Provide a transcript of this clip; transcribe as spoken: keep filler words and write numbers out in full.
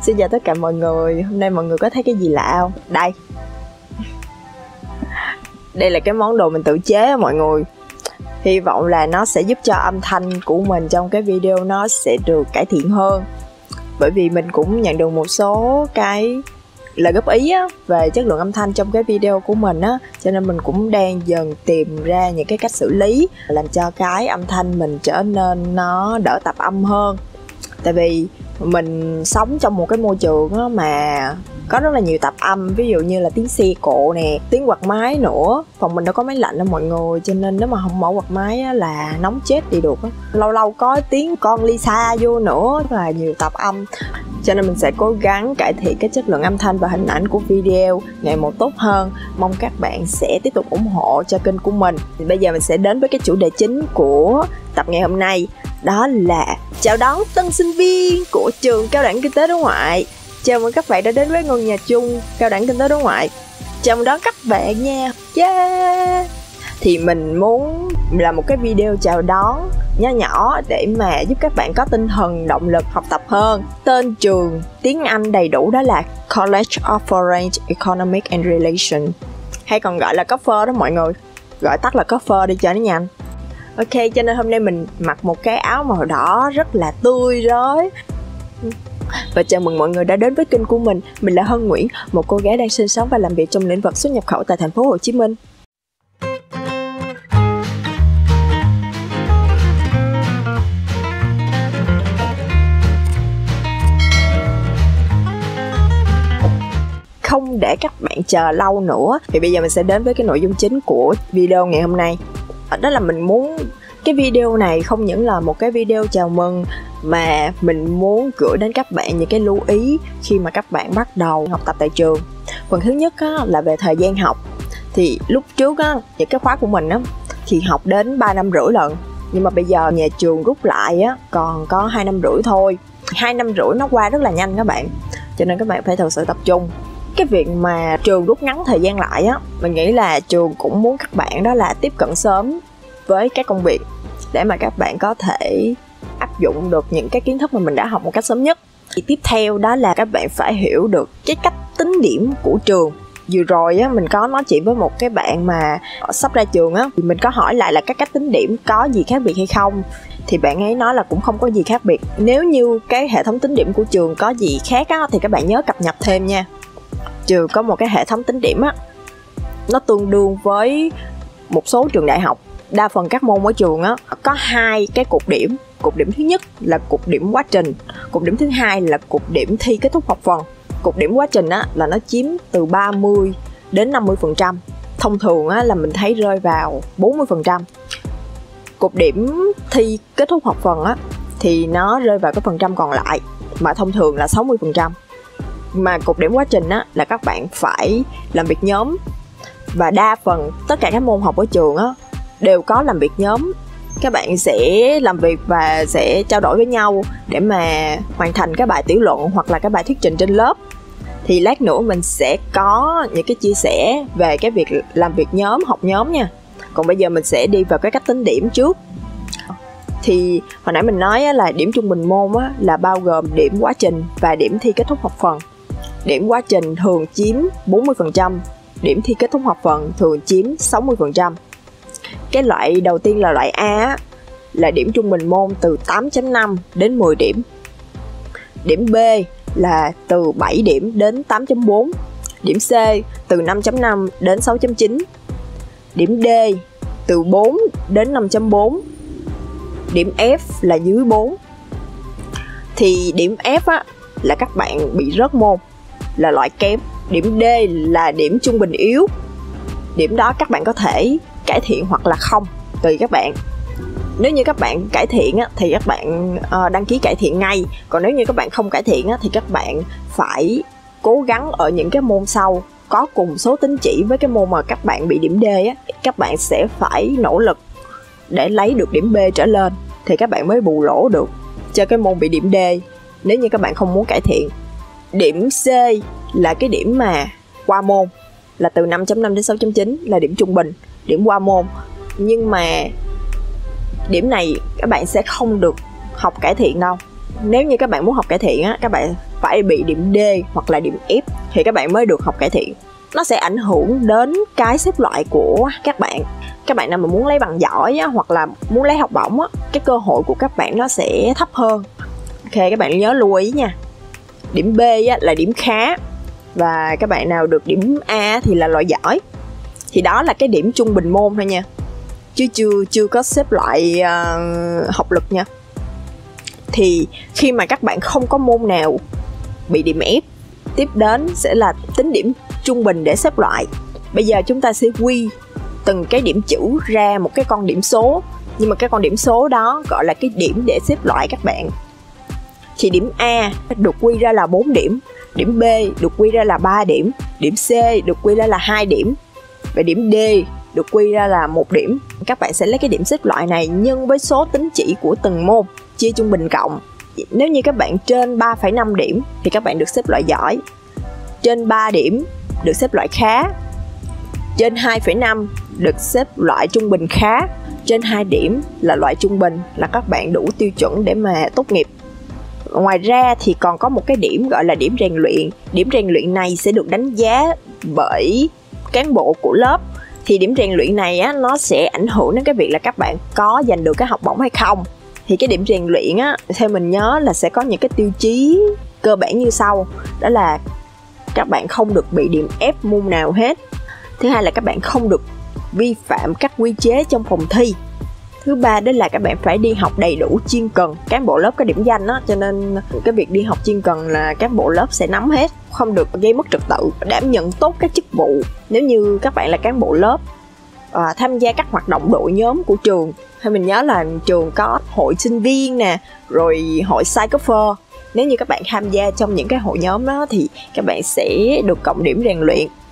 Xin chào tất cả mọi người. Hôm nay mọi người có thấy cái gì lạ không? Đây. Đây là cái món đồ mình tự chế á mọi người. Hy vọng là nó sẽ giúp cho âm thanh của mình trong cái video nó sẽ được cải thiện hơn. Bởi vì mình cũng nhận được một số cái lời góp ý á, về chất lượng âm thanh trong cái video của mình á, cho nên mình cũng đang dần tìm ra những cái cách xử lý làm cho cái âm thanh mình trở nên nó đỡ tạp âm hơn. Tại vì mình sống trong một cái môi trường á mà có rất là nhiều tạp âm, ví dụ như là tiếng xe cộ nè, tiếng quạt máy nữa. Phòng mình đâu có máy lạnh đâu mọi người, cho nên nếu mà không mở quạt máy á là nóng chết đi được á. Lâu lâu có tiếng con Lisa vô nữa, rất là nhiều tạp âm. Cho nên mình sẽ cố gắng cải thiện cái chất lượng âm thanh và hình ảnh của video ngày một tốt hơn. Mong các bạn sẽ tiếp tục ủng hộ cho kênh của mình. Thì bây giờ mình sẽ đến với cái chủ đề chính của tập ngày hôm nay. Đó là chào đón tân sinh viên của trường Cao đẳng Kinh tế Đối ngoại. Chào mừng các bạn đã đến với ngôi nhà chung Cao đẳng Kinh tế Đối ngoại. Chào mừng đón các bạn nha. Yeah. Thì mình muốn làm một cái video chào đón nhỏ nhỏ để mà giúp các bạn có tinh thần động lực học tập hơn. Tên trường tiếng Anh đầy đủ đó là College of Foreign Economic and Relations, hay còn gọi là C O F R đó mọi người. Gọi tắt là C O F R đi cho nó nhanh. Ok, cho nên hôm nay mình mặc một cái áo màu đỏ rất là tươi rói. Và chào mừng mọi người đã đến với kênh của mình. Mình là Hân Nguyễn, một cô gái đang sinh sống và làm việc trong lĩnh vực xuất nhập khẩu tại thành phố Hồ Chí Minh. Không để các bạn chờ lâu nữa thì bây giờ mình sẽ đến với cái nội dung chính của video ngày hôm nay. Đó là mình muốn cái video này không những là một cái video chào mừng, mà mình muốn gửi đến các bạn những cái lưu ý khi mà các bạn bắt đầu học tập tại trường. Phần thứ nhất á, là về thời gian học. Thì lúc trước á, những cái khóa của mình á, thì học đến ba năm rưỡi lận. Nhưng mà bây giờ nhà trường rút lại á, còn có hai năm rưỡi thôi. Hai năm rưỡi nó qua rất là nhanh các bạn. Cho nên các bạn phải thật sự tập trung. Cái việc mà trường rút ngắn thời gian lại á, mình nghĩ là trường cũng muốn các bạn đó là tiếp cận sớm với các công việc để mà các bạn có thể áp dụng được những cái kiến thức mà mình đã học một cách sớm nhất. Thì tiếp theo đó là các bạn phải hiểu được cái cách tính điểm của trường. Vừa rồi á, mình có nói chuyện với một cái bạn mà sắp ra trường á, thì mình có hỏi lại là các cách tính điểm có gì khác biệt hay không. Thì bạn ấy nói là cũng không có gì khác biệt. Nếu như cái hệ thống tính điểm của trường có gì khác á, thì các bạn nhớ cập nhật thêm nha. Trường có một cái hệ thống tính điểm á, nó tương đương với một số trường đại học. Đa phần các môn ở trường á có hai cái cột điểm. Cột điểm thứ nhất là cột điểm quá trình, cột điểm thứ hai là cột điểm thi kết thúc học phần. Cột điểm quá trình á là nó chiếm từ ba mươi đến năm mươi phần trăm. Thông thường á là mình thấy rơi vào bốn mươi phần trăm. Cột điểm thi kết thúc học phần á thì nó rơi vào cái phần trăm còn lại, mà thông thường là sáu mươi phần trăm. Mà cột điểm quá trình á là các bạn phải làm việc nhóm. Và đa phần tất cả các môn học ở trường á đều có làm việc nhóm. Các bạn sẽ làm việc và sẽ trao đổi với nhau để mà hoàn thành cái bài tiểu luận hoặc là cái bài thuyết trình trên lớp. Thì lát nữa mình sẽ có những cái chia sẻ về cái việc làm việc nhóm, học nhóm nha. Còn bây giờ mình sẽ đi vào cái cách tính điểm trước. Thì hồi nãy mình nói là điểm trung bình môn là bao gồm điểm quá trình và điểm thi kết thúc học phần. Điểm quá trình thường chiếm bốn mươi phần trăm, điểm thi kết thúc học phần thường chiếm sáu mươi phần trăm. Cái loại đầu tiên là loại A là điểm trung bình môn từ tám chấm năm đến mười điểm. Điểm B là từ bảy điểm đến tám chấm bốn. Điểm C từ năm chấm năm đến sáu chấm chín. Điểm D từ bốn đến năm chấm bốn. Điểm F là dưới bốn. Thì điểm F á, là các bạn bị rớt môn, là loại kém. Điểm D là điểm trung bình yếu. Điểm đó các bạn có thể cải thiện hoặc là không, tùy các bạn. Nếu như các bạn cải thiện á, thì các bạn uh, đăng ký cải thiện ngay. Còn nếu như các bạn không cải thiện á, thì các bạn phải cố gắng ở những cái môn sau có cùng số tín chỉ với cái môn mà các bạn bị điểm D á. Các bạn sẽ phải nỗ lực để lấy được điểm B trở lên thì các bạn mới bù lỗ được cho cái môn bị điểm D, nếu như các bạn không muốn cải thiện. Điểm C là cái điểm mà qua môn, là từ năm chấm năm đến sáu chấm chín là điểm trung bình, điểm qua môn. Nhưng mà điểm này các bạn sẽ không được học cải thiện đâu. Nếu như các bạn muốn học cải thiện á, các bạn phải bị điểm D hoặc là điểm F thì các bạn mới được học cải thiện. Nó sẽ ảnh hưởng đến cái xếp loại của các bạn. Các bạn nào mà muốn lấy bằng giỏi á, hoặc là muốn lấy học bổng á, cái cơ hội của các bạn nó sẽ thấp hơn. Ok, các bạn nhớ lưu ý nha. Điểm B á, là điểm khá, và các bạn nào được điểm A thì là loại giỏi. Thì đó là cái điểm trung bình môn thôi nha, chứ chưa chưa có xếp loại uh, học lực nha. Thì khi mà các bạn không có môn nào bị điểm F, tiếp đến sẽ là tính điểm trung bình để xếp loại. Bây giờ chúng ta sẽ quy từng cái điểm chữ ra một cái con điểm số, nhưng mà cái con điểm số đó gọi là cái điểm để xếp loại các bạn. Thì điểm A được quy ra là bốn điểm, điểm B được quy ra là ba điểm, điểm C được quy ra là hai điểm, và điểm D được quy ra là một điểm. Các bạn sẽ lấy cái điểm xếp loại này nhân với số tín chỉ của từng môn, chia trung bình cộng. Nếu như các bạn trên ba phẩy năm điểm thì các bạn được xếp loại giỏi, trên ba điểm được xếp loại khá, trên hai phẩy năm được xếp loại trung bình khá, trên hai điểm là loại trung bình, là các bạn đủ tiêu chuẩn để mà tốt nghiệp. Ngoài ra thì còn có một cái điểm gọi là điểm rèn luyện. Điểm rèn luyện này sẽ được đánh giá bởi cán bộ của lớp. Thì điểm rèn luyện này á, nó sẽ ảnh hưởng đến cái việc là các bạn có giành được cái học bổng hay không. Thì cái điểm rèn luyện á, theo mình nhớ là sẽ có những cái tiêu chí cơ bản như sau. Đó là các bạn không được bị điểm F môn nào hết. Thứ hai là các bạn không được vi phạm các quy chế trong phòng thi. Thứ ba đó là các bạn phải đi học đầy đủ chuyên cần. Cán bộ lớp có điểm danh á, cho nên cái việc đi học chuyên cần là cán bộ lớp sẽ nắm hết. Không được gây mất trật tự, đảm nhận tốt các chức vụ. Nếu như các bạn là cán bộ lớp, à, tham gia các hoạt động đội nhóm của trường. Hay mình nhớ là trường có hội sinh viên nè, rồi hội psychopher. Nếu như các bạn tham gia trong những cái hội nhóm đó thì các bạn sẽ được cộng điểm rèn luyện.